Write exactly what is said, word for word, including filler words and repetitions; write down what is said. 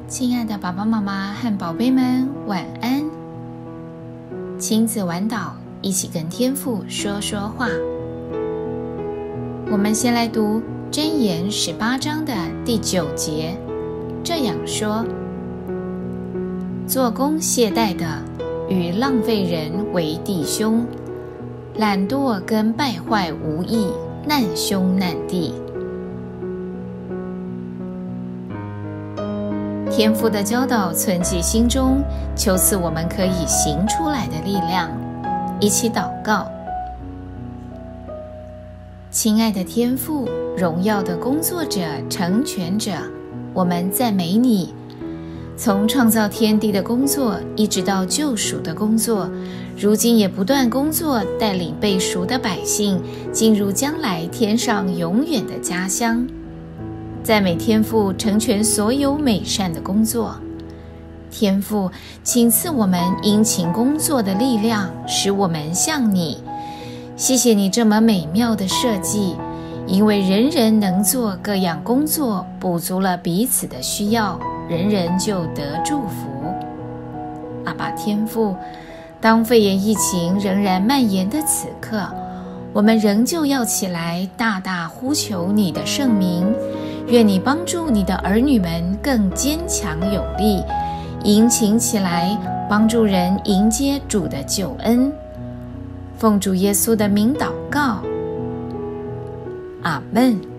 亲爱的爸爸妈妈和宝贝们，晚安。亲子晚岛，一起跟天父说说话。我们先来读箴言十八章的第九节，这样说：做工懈怠的，与浪费人为弟兄，懒惰跟败坏无益，难兄难弟。天父的教导存记心中，求赐我们可以行出来的力量。一起祷告。亲爱的天父，荣耀的工作者、成全者，我们赞美你。从创造天地的工作，一直到救赎的工作，如今也不断工作，带领被赎的百姓进入将来天上永远的家乡。赞美天父成全所有美善的工作。天父，请赐我们殷勤工作的力量，使我们像你。谢谢你这么美妙的设计，因为人人能做各样工作，补足了彼此的需要，人人就得祝福。阿爸天父，当肺炎疫情仍然蔓延的此刻，我们仍旧要起来大大呼求你的圣名。愿你帮助你的儿女们更坚强有力，殷勤起来，帮助人迎接主的救恩。奉主耶稣的名祷告，阿们。